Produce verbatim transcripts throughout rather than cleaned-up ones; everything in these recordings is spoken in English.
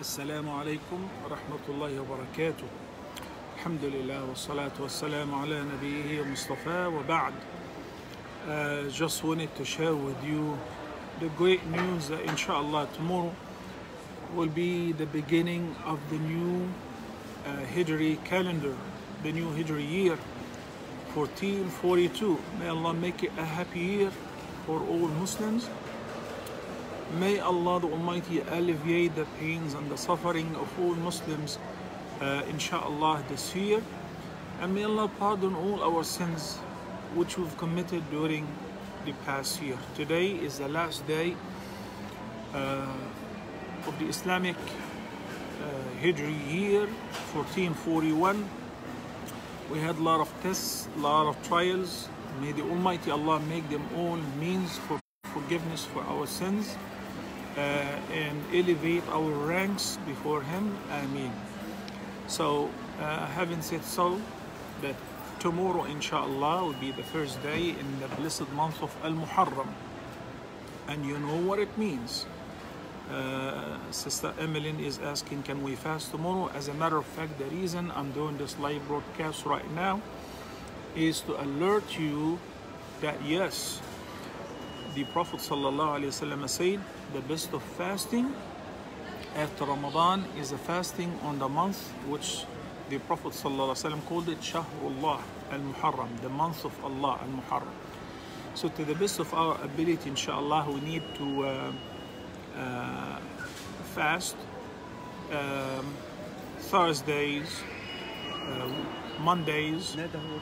السلام عليكم ورحمة الله وبركاته. الحمد لله والصلاة والسلام على نبيه ومصطفى وبعد. Uh, just wanted to share with you the great news that inshallah tomorrow will be the beginning of the new uh, Hijri calendar, the new Hijri year fourteen forty-two. May Allah make it a happy year for all Muslims. May Allah the Almighty alleviate the pains and the suffering of all Muslims uh, inshallah this year, and may Allah pardon all our sins which we've committed during the past year. Today is the last day uh, of the Islamic uh, Hijri year fourteen forty-one. We had a lot of tests, a lot of trials. May the Almighty Allah make them all means for forgiveness for our sins uh, and elevate our ranks before Him. Ameen. So uh, having said so, that tomorrow inshallah will be the first day in the blessed month of Al-Muharram, and you know what it means. Uh, Sister Emmeline is asking, can we fast tomorrow? As a matter of fact, the reason I'm doing this live broadcast right now is to alert you that yes, the Prophet ﷺ said the best of fasting after Ramadan is a fasting on the month which the Prophet ﷺ called it Shahrullah al-Muharram, the month of Allah al-Muharram. So to the best of our ability, inshallah, we need to uh, uh, fast um, Thursdays, uh, Mondays.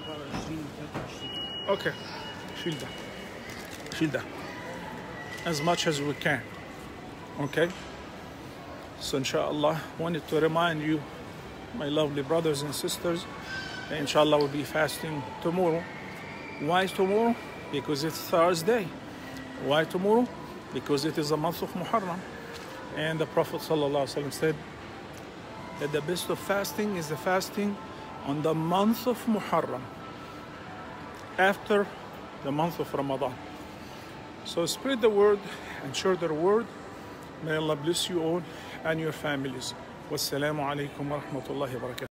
Okay, شيل ده شيل ده as much as we can. Okay, so inshallah, wanted to remind you, my lovely brothers and sisters, that inshallah we'll be fasting tomorrow. Why tomorrow? Because it's Thursday. Why tomorrow? Because it is the month of Muharram, and the Prophet ﷺ said that the best of fasting is the fasting on the month of Muharram after the month of Ramadan. So spread the word and share the word. May Allah bless you all and your families. Wassalamu alaikum wa rahmatullahi wa barakatuh.